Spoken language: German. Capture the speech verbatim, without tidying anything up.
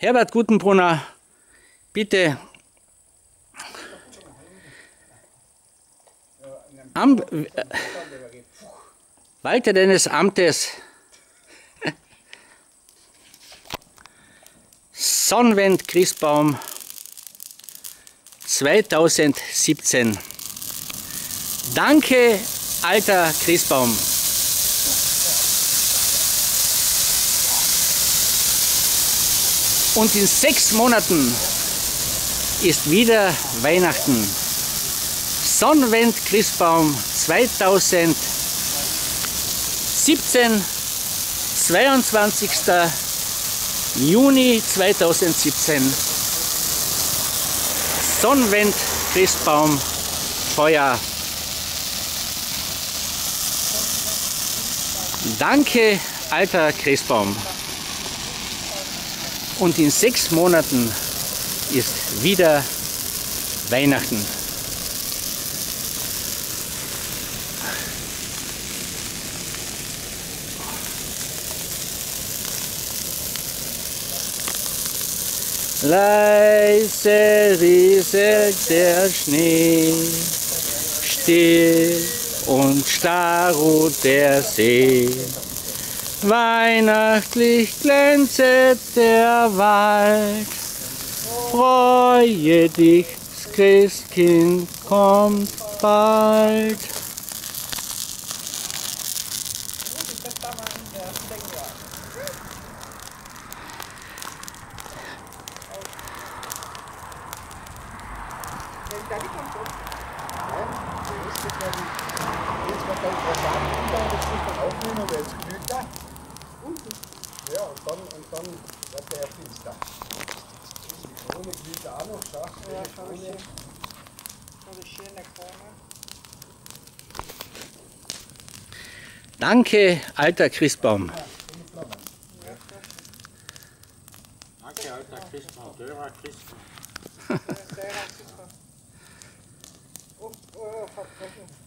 Herbert Gutenbrunner, bitte Am, äh, walte deines Amtes. Sonnenwend Christbaum zweitausendsiebzehn. Danke, alter Christbaum. Und in sechs Monaten ist wieder Weihnachten. Sonnenwend Christbaum zweitausendsiebzehn, zweiundzwanzigster Juni zweitausendsiebzehn. Sonnenwend Christbaum Feuer. Danke, alter Christbaum. Und in sechs Monaten ist wieder Weihnachten. Leise rieselt der Schnee, still und starr ruht der See. Weihnachtlich glänzet der Wald, freue dich, das Christkind kommt bald. Ja, und dann, und dann wird der finster. Die Krone glüht auch noch, schau. Ja, schau ich schön. So eine schöne Krone. Danke, alter Christbaum. Danke, alter Christbaum. Dörer Christbaum. Oh, oh, versprochen.